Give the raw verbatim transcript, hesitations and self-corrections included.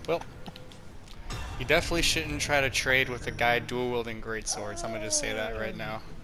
Well, you definitely shouldn't try to trade with a guy dual wielding great swords. I'm gonna just say that right now.